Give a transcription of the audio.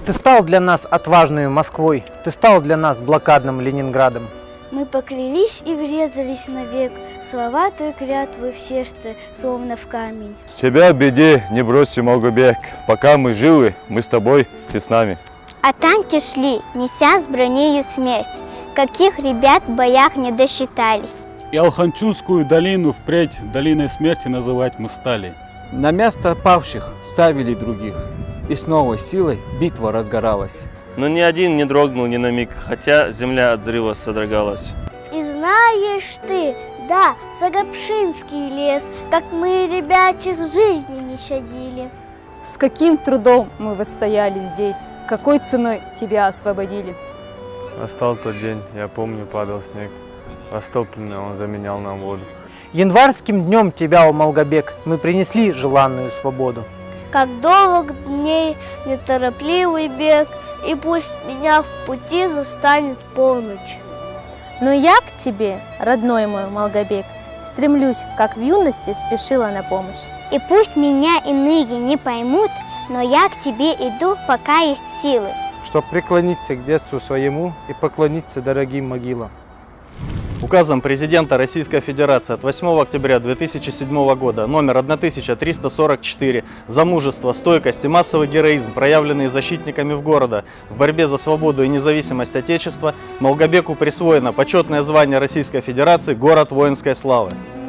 Ты стал для нас отважной Москвой, ты стал для нас блокадным Ленинградом. Мы поклялись и врезались навек, слова той клятвы в сердце, словно в камень. Тебя в беде не бросим, Малгобек, пока мы живы, мы с тобой, ты с нами. А танки шли, неся с бронею смерть, каких ребят в боях не досчитались. И Алханчунскую долину впредь долиной смерти называть мы стали. На место павших ставили других, и с новой силой битва разгоралась. Но ни один не дрогнул ни на миг, хотя земля от взрыва содрогалась. И знаешь ты, да, Загопшинский лес, как мы ребячих жизни не щадили. С каким трудом мы восстояли здесь, какой ценой тебя освободили. Настал тот день, я помню, падал снег, растопленный он заменял нам воду. Январским днем тебя, о Малгобек, мы принесли желанную свободу. Как долг дней неторопливый бег, и пусть меня в пути застанет полночь. Но я к тебе, родной мой Малгобек, стремлюсь, как в юности спешила на помощь. И пусть меня иные не поймут, но я к тебе иду, пока есть силы. Чтоб преклониться к детству своему и поклониться дорогим могилам. Указом президента Российской Федерации от 8 октября 2007 года номер 1344 за мужество, стойкость и массовый героизм, проявленные защитниками города в борьбе за свободу и независимость Отечества, Малгобеку присвоено почетное звание Российской Федерации «Город воинской славы».